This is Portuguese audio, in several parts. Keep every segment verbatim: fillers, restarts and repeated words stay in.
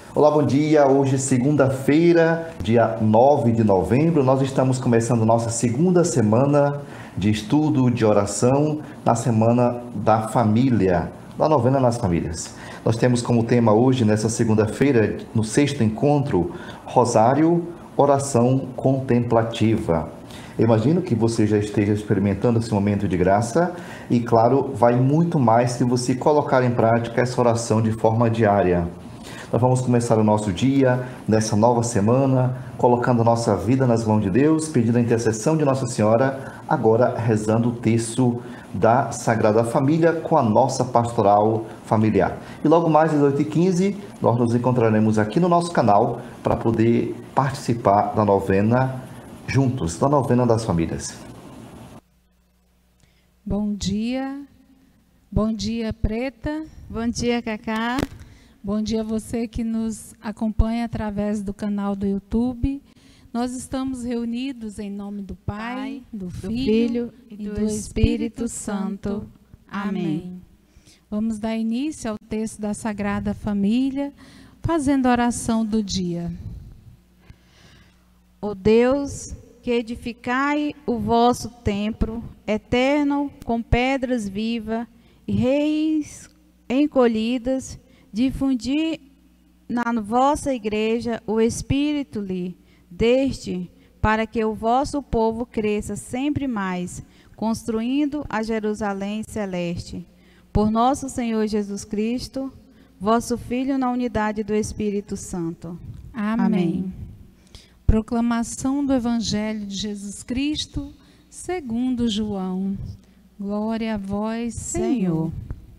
Olá, bom dia. Hoje, segunda-feira, dia nove de novembro, nós estamos começando nossa segunda semana de estudo, de oração, na Semana da Família, da Novena nas Famílias. Nós temos como tema hoje, nessa segunda-feira, no sexto encontro, Rosário, Oração Contemplativa. Eu imagino que você já esteja experimentando esse momento de graça e, claro, vai muito mais se você colocar em prática essa oração de forma diária. Nós vamos começar o nosso dia, nessa nova semana, colocando a nossa vida nas mãos de Deus, pedindo a intercessão de Nossa Senhora, agora rezando o texto da Sagrada Família com a nossa pastoral familiar. E logo mais às oito e quinze, nós nos encontraremos aqui no nosso canal para poder participar da novena juntos, da novena das famílias. Bom dia, bom dia Preta, bom dia Cacá, bom dia você que nos acompanha através do canal do YouTube. Nós estamos reunidos em nome do Pai, Pai do, do Filho, Filho e do, do Espírito, Espírito Santo. Amém. Amém. Vamos dar início ao texto da Sagrada Família, fazendo a oração do dia. Ó Deus, que edificai o vosso templo eterno com pedras vivas e reis encolhidas, difundi na vossa igreja o Espírito lhe deste, para que o vosso povo cresça sempre mais, construindo a Jerusalém celeste. Por nosso Senhor Jesus Cristo, vosso Filho, na unidade do Espírito Santo. Amém. Amém. Proclamação do Evangelho de Jesus Cristo, segundo João. Glória a vós, Senhor.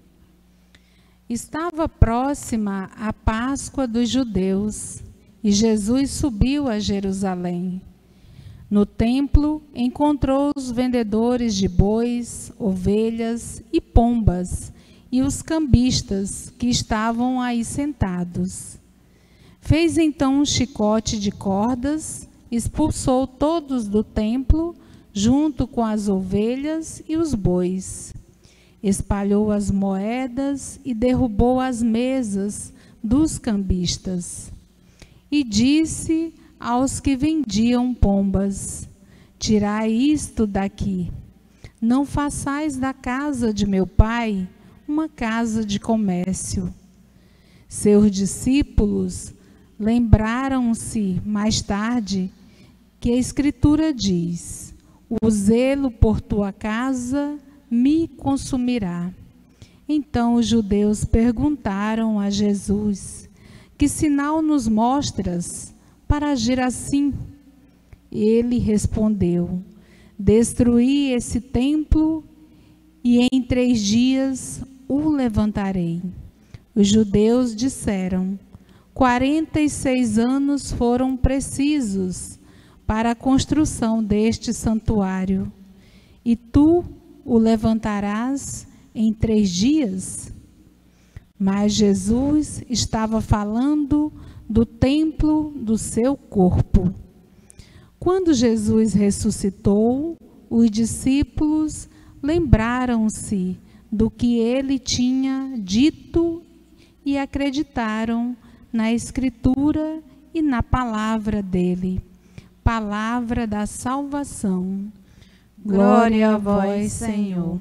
Estava próxima a Páscoa dos judeus, e Jesus subiu a Jerusalém. No templo, encontrou os vendedores de bois, ovelhas e pombas, e os cambistas que estavam aí sentados. Fez então um chicote de cordas, expulsou todos do templo, junto com as ovelhas e os bois. Espalhou as moedas e derrubou as mesas dos cambistas. E disse aos que vendiam pombas: tirai isto daqui. Não façais da casa de meu pai uma casa de comércio. Seus discípulos lembraram-se mais tarde que a Escritura diz: o zelo por tua casa me consumirá. Então os judeus perguntaram a Jesus: que sinal nos mostras para agir assim? Ele respondeu: destruí esse templo e em três dias o levantarei. Os judeus disseram: quarenta e seis anos foram precisos para a construção deste santuário, e tu o levantarás em três dias? Mas Jesus estava falando do templo do seu corpo. Quando Jesus ressuscitou, os discípulos lembraram-se do que ele tinha dito e acreditaram na Escritura e na palavra dele, palavra da salvação. Glória a vós, Senhor.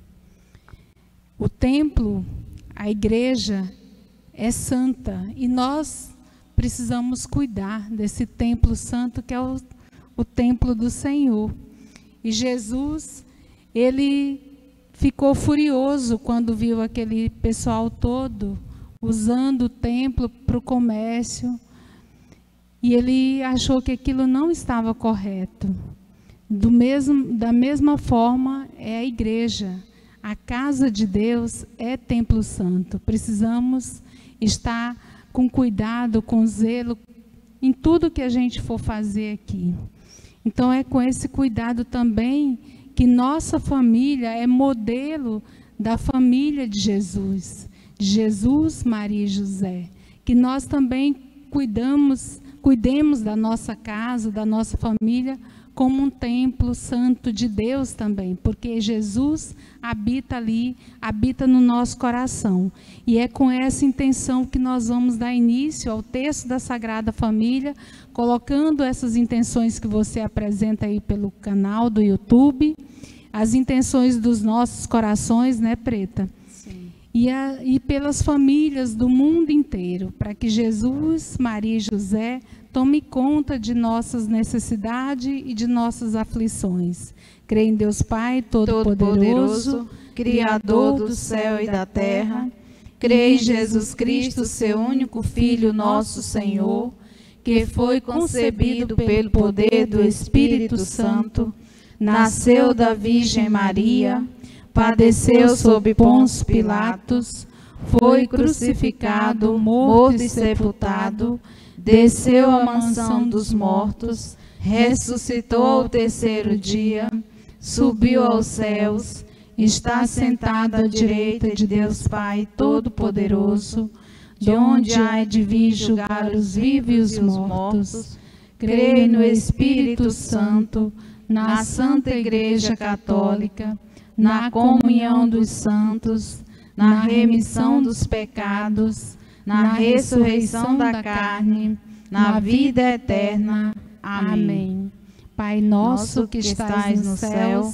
O templo, a igreja, é santa e nós precisamos cuidar desse templo santo que é o, o templo do Senhor. E Jesus, ele ficou furioso quando viu aquele pessoal todo usando o templo para o comércio, e ele achou que aquilo não estava correto. Do mesmo, da mesma forma é a igreja. A casa de Deus é templo santo. Precisamos estar com cuidado, com zelo, em tudo que a gente for fazer aqui. Então é com esse cuidado também que nossa família é modelo da família de Jesus. De Jesus, Maria e José. Que nós também cuidamos, cuidemos da nossa casa, da nossa família, como um templo santo de Deus também, porque Jesus habita ali, habita no nosso coração. E é com essa intenção que nós vamos dar início ao texto da Sagrada Família, colocando essas intenções que você apresenta aí pelo canal do YouTube, as intenções dos nossos corações, né, Preta? Sim. E, a, e pelas famílias do mundo inteiro, para que Jesus, Maria e José tome conta de nossas necessidades e de nossas aflições. Creio em Deus Pai Todo-Poderoso, Criador do céu e da terra. Creio em Jesus Cristo, seu único Filho, nosso Senhor, que foi concebido pelo poder do Espírito Santo, nasceu da Virgem Maria, padeceu sob Pôncio Pilatos, foi crucificado, morto e sepultado, desceu à mansão dos mortos, ressuscitou ao terceiro dia, subiu aos céus, está sentado à direita de Deus Pai Todo-Poderoso, de onde há de vir julgar os vivos e os mortos. Creio no Espírito Santo, na Santa Igreja Católica, na comunhão dos santos, na remissão dos pecados, na ressurreição da carne, na vida eterna. Amém. Pai nosso que estais no céu,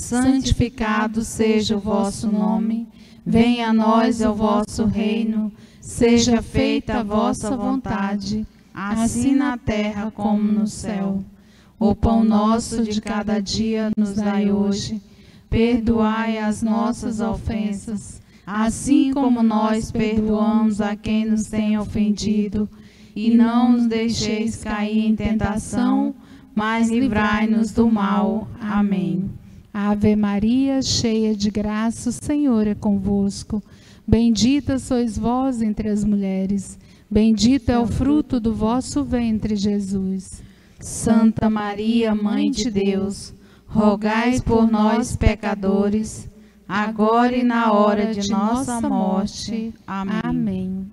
santificado seja o vosso nome. Venha a nós o vosso reino. Seja feita a vossa vontade, assim na terra como no céu. O pão nosso de cada dia nos dai hoje. Perdoai as nossas ofensas, assim como nós perdoamos a quem nos tem ofendido, e não nos deixeis cair em tentação, mas livrai-nos do mal. Amém. Ave Maria, cheia de graça, o Senhor é convosco. Bendita sois vós entre as mulheres, bendito é o fruto do vosso ventre, Jesus. Santa Maria, Mãe de Deus, rogai por nós, pecadores, agora e na hora de nossa morte. Amém. Amém.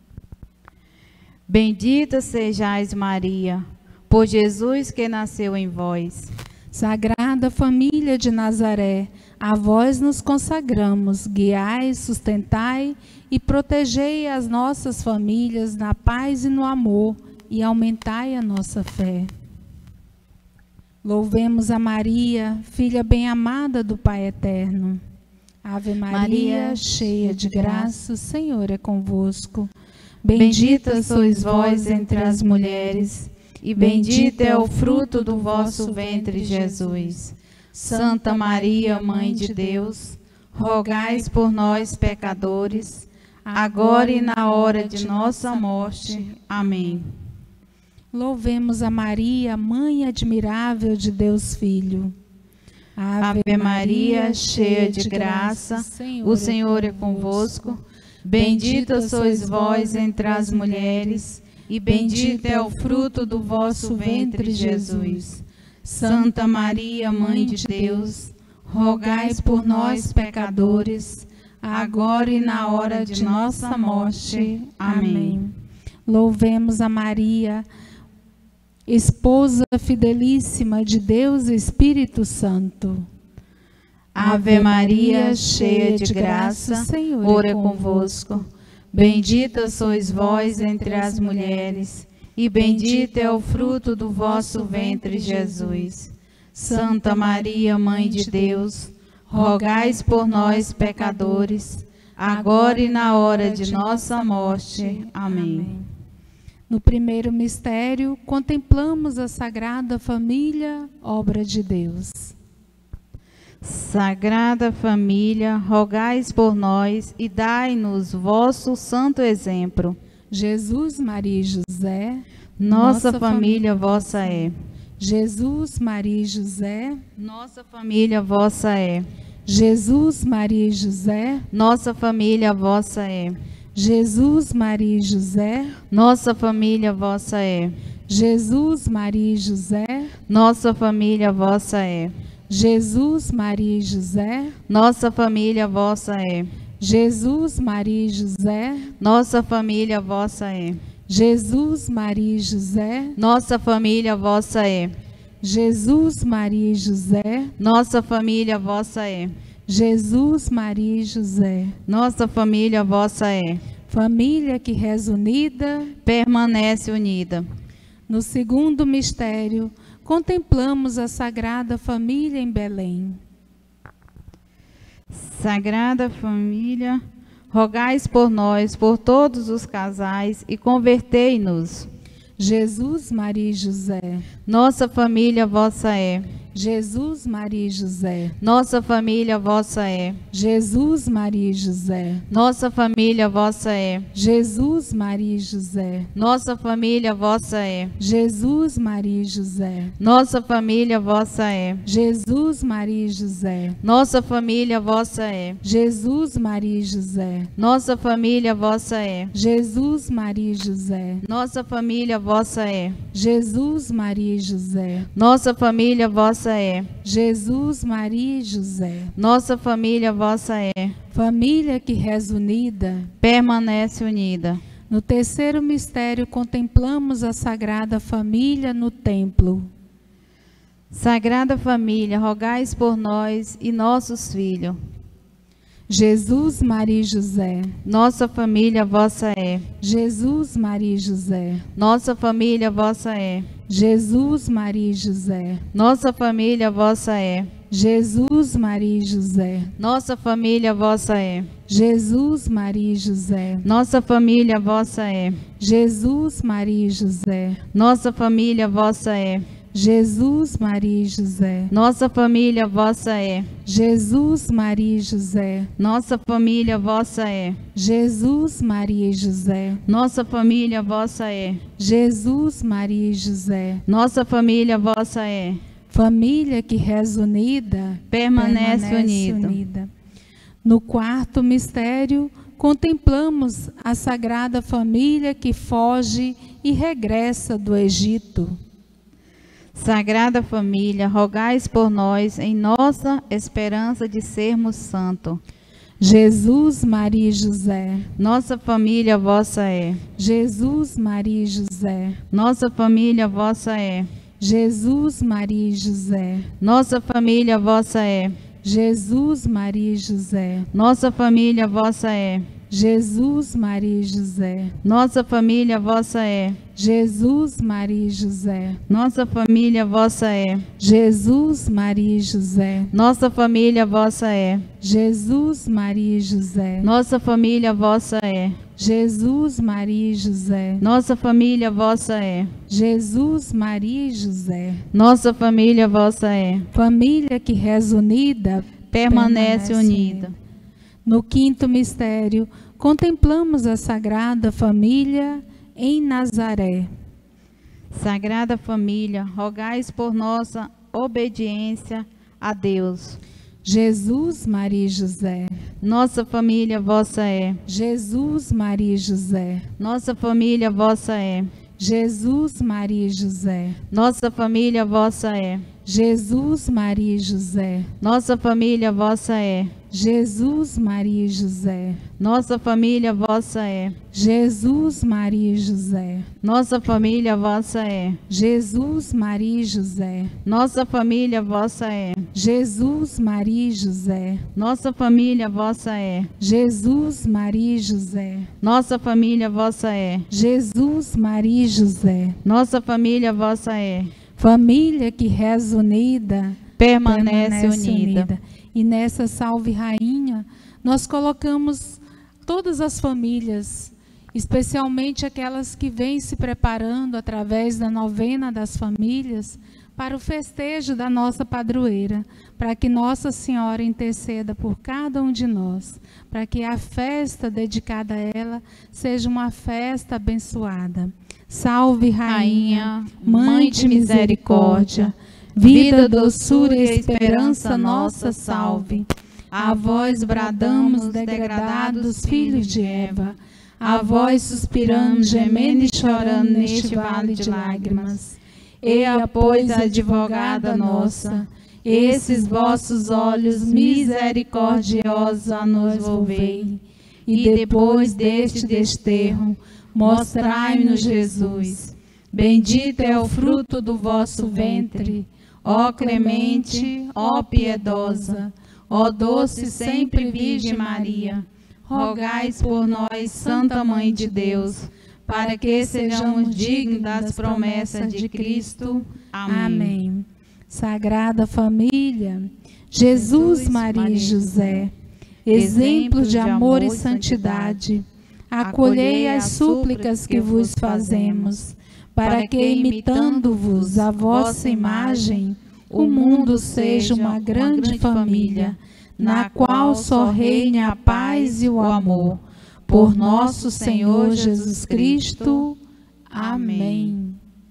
Bendita sejais, Maria, por Jesus que nasceu em vós. Sagrada Família de Nazaré, a vós nos consagramos, guiai, sustentai e protegei as nossas famílias na paz e no amor, e aumentai a nossa fé. Louvemos a Maria, filha bem-amada do Pai Eterno. Ave Maria, Maria cheia de graça, o Senhor é convosco. Bendita sois vós entre as mulheres, e bendito é o fruto do vosso ventre, Jesus. Santa Maria, Mãe de Deus, rogai por nós, pecadores, agora e na hora de nossa morte. Amém. Louvemos a Maria, Mãe admirável de Deus Filho. Ave Maria, cheia de graça, o Senhor é convosco. Bendita sois vós entre as mulheres, e bendito é o fruto do vosso ventre, Jesus. Santa Maria, Mãe de Deus, rogai por nós, pecadores, agora e na hora de nossa morte. Amém. Louvemos a Maria, esposa fidelíssima de Deus Espírito Santo. Ave Maria, cheia de graça, o Senhor é convosco. Bendita sois vós entre as mulheres, e bendito é o fruto do vosso ventre, Jesus. Santa Maria, Mãe de Deus, rogai por nós, pecadores, agora e na hora de nossa morte. Amém. No primeiro mistério, contemplamos a Sagrada Família, obra de Deus. Sagrada Família, rogai por nós e dai-nos vosso santo exemplo. Jesus, Maria e José, nossa, nossa família vossa é. Jesus, Maria e José, nossa família vossa é. Jesus, Maria e José, nossa família vossa é. Jesus, Maria e José, nossa família vossa é. Jesus, Maria e José, nossa família vossa é. Jesus, Maria e José, nossa família vossa é. Jesus, Maria e José, nossa família vossa é. Jesus, Maria e José, nossa família vossa é. Jesus, Maria e José. Nossa família vossa é. Jesus, Maria e José. Nossa família vossa é. Família que reza unida, permanece unida. No segundo mistério, contemplamos a Sagrada Família em Belém. Sagrada Família, rogais por nós, por todos os casais, e convertei-nos. Jesus, Maria e José. Nossa família vossa é. Jesus, Maria e José. Nossa família vossa é. Jesus, Maria e José. Nossa família vossa é. Jesus, Maria e José. Nossa família vossa é. Jesus, Maria e José. Nossa família vossa é. Jesus, Maria e José. Nossa família vossa é. Jesus, Maria e José. Nossa família vossa é. Jesus, Maria e José. Nossa família vossa é. Jesus, Maria e José. Nossa família vossa é. Jesus, Maria e José. Nossa família vossa é. Família que reza unida, permanece unida. No terceiro mistério contemplamos a Sagrada Família no templo. Sagrada Família, rogais por nós e nossos filhos. Jesus, Maria e José. Nossa família vossa é. Jesus, Maria e José. Nossa família vossa é. Jesus, Maria e José. Nossa família vossa é. Jesus, Maria e José. Nossa família vossa é. Jesus, Maria e José. Nossa família vossa é. Jesus, Maria e José. Nossa família vossa é. Jesus, Maria e José. Nossa família vossa é. Jesus, Maria e José. Nossa família vossa é. Jesus, Maria e José. Nossa família vossa é. Jesus, Maria e José. Nossa família vossa é. Família que reza unida, permanece, permanece unida. unida. No quarto mistério, contemplamos a Sagrada Família que foge e regressa do Egito. Sagrada Família, rogais por nós em nossa esperança de sermos santos. Jesus, Maria e José. Nossa família vossa é. Jesus, Maria e José. Nossa família vossa é. Jesus, Maria e José. Nossa família vossa é. Jesus, Maria e José. Nossa família vossa é. Jesus, Maria e José. Nossa família vossa é. Jesus, Maria e José. Nossa família vossa é. Jesus, Maria e José. Nossa família vossa é. Jesus, Maria e José. Nossa família vossa é. Jesus, Maria e José. Nossa família vossa é. Jesus, Maria e José. Nossa família vossa é. Família que reza unida, permanece, permanece unida. unida. No quinto mistério, contemplamos a Sagrada Família em Nazaré. Sagrada Família, rogais por nossa obediência a Deus. Jesus, Maria e José. Nossa família vossa é. Jesus, Maria e José. Nossa família vossa é. Jesus, Maria e José. Nossa família vossa é. Jesus, Maria e José. Nossa família vossa é. Jesus, Maria e José. Nossa família vossa é. Jesus, Maria e José. Nossa família vossa é. Jesus, Maria e José. Nossa família vossa é. Jesus, Maria e José. Nossa família vossa é. Jesus, Maria e José. Nossa família vossa é. Jesus, Maria e José. Nossa família vossa é. Família que reza unida, permanece, permanece unida. unida. E nessa Salve Rainha, nós colocamos todas as famílias, especialmente aquelas que vêm se preparando através da novena das famílias, para o festejo da nossa padroeira, para que Nossa Senhora interceda por cada um de nós, para que a festa dedicada a ela seja uma festa abençoada. Salve, Rainha, Rainha, Mãe de misericórdia, vida, doçura e esperança nossa, salve. A vós bradamos, degradados filhos de Eva, a vós suspiramos, gemendo e chorando neste vale de lágrimas. Eia, pois, advogada nossa, esses vossos olhos misericordiosos a nos volvei, e depois deste desterro, mostrai-nos Jesus. Bendito é o fruto do vosso ventre, ó clemente, ó piedosa, ó doce sempre Virgem Maria. Rogai por nós, Santa Mãe de Deus, para que sejamos dignos das promessas de Cristo. Amém. Amém. Sagrada Família, Jesus, Maria e José, exemplos de amor e santidade, acolhei as súplicas que vos fazemos, para que, imitando-vos a vossa imagem, o mundo seja uma grande família, na qual só reine a paz e o amor. Por nosso Senhor Jesus Cristo. Amém.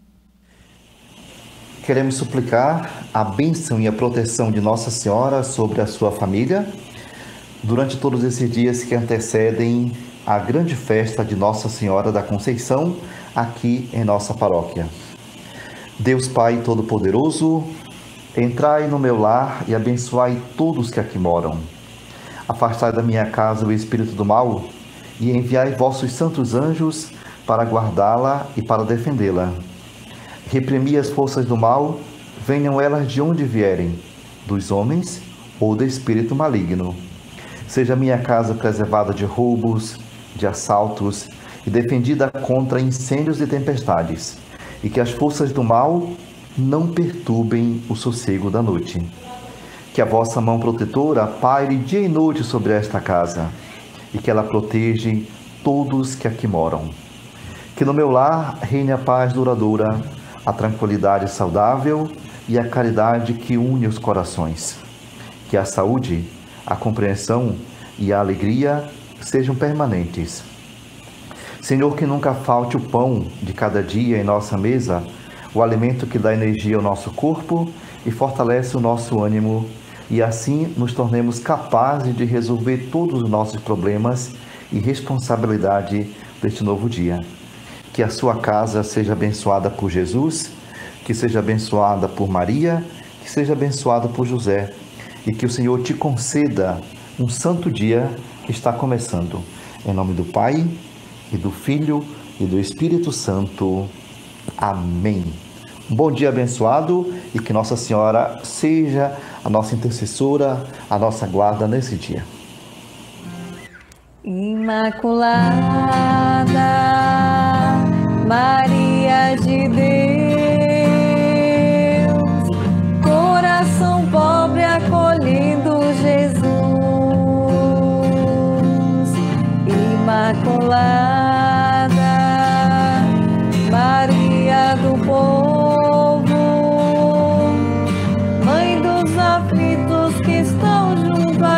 Queremos suplicar a bênção e a proteção de Nossa Senhora sobre a sua família durante todos esses dias que antecedem a grande festa de Nossa Senhora da Conceição aqui em nossa paróquia. Deus Pai Todo-Poderoso, entrai no meu lar e abençoai todos que aqui moram. Afastai da minha casa o espírito do mal e enviai vossos santos anjos para guardá-la e para defendê-la. Reprimi as forças do mal, venham elas de onde vierem, dos homens ou do espírito maligno. Seja minha casa preservada de roubos, de assaltos e defendida contra incêndios e tempestades, e que as forças do mal não perturbem o sossego da noite. Que a vossa mão protetora paire dia e noite sobre esta casa, e que ela proteja todos que aqui moram. Que no meu lar reine a paz duradoura, a tranquilidade saudável e a caridade que une os corações. Que a saúde, a compreensão e a alegria sejam permanentes. Senhor, que nunca falte o pão de cada dia em nossa mesa, o alimento que dá energia ao nosso corpo e fortalece o nosso ânimo, e assim nos tornemos capazes de resolver todos os nossos problemas e responsabilidade deste novo dia. Que a sua casa seja abençoada por Jesus, que seja abençoada por Maria, que seja abençoada por José, e que o Senhor te conceda um santo dia que está começando. Em nome do Pai, e do Filho, e do Espírito Santo. Amém. Um bom dia abençoado, e que Nossa Senhora seja a nossa intercessora, a nossa guarda nesse dia. Imaculada Maria de Deus, coração pobre acolhendo Jesus. Imaculada Maria do povo, mãe dos aflitos que estão junto à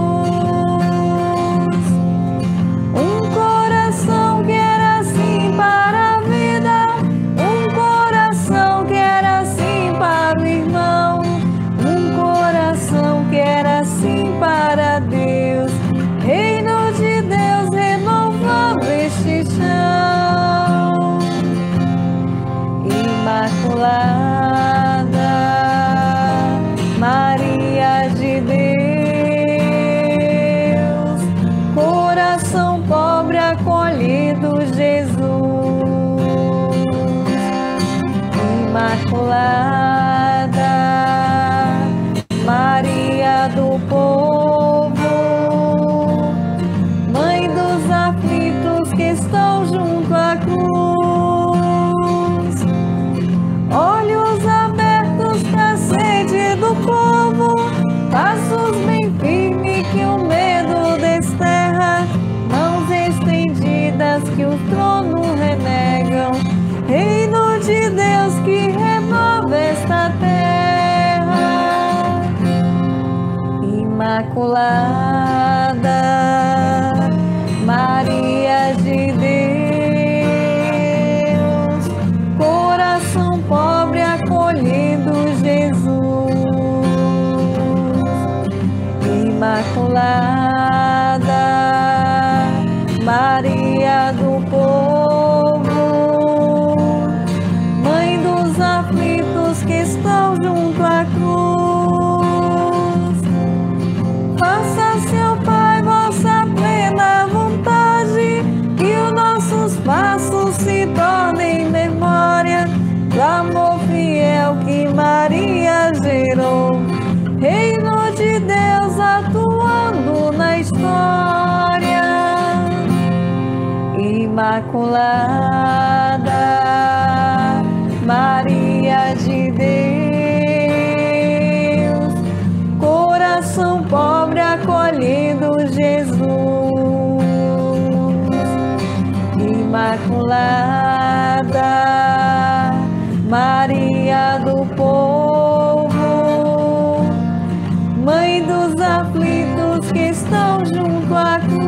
cruz. Um coração que era assim para a vida, um coração que era assim para o irmão, um coração que era assim para Deus. Reino de Deus renovando este chão. Imaculada Maria de Deus, coração pobre acolhido Jesus. Imaculada Maria do povo, mãe dos aflitos que estão junto à cruz. Olhos abertos pra sede do povo, passos bem firmes que o medo desterra, mãos estendidas que o trono renegam. Reino de Deus que renova esta terra. Imaculada Maria de Deus, coração pobre acolhendo Jesus. Imaculada Maria do povo, mãe dos aflitos que estão junto à cruz. Faça-se, ó Pai, vossa plena vontade, que os nossos passos se tornem memória Imaculada, Maria de Deus, coração pobre acolhendo Jesus. Imaculada, Maria do povo, Mãe dos aflitos que estão junto à cruz.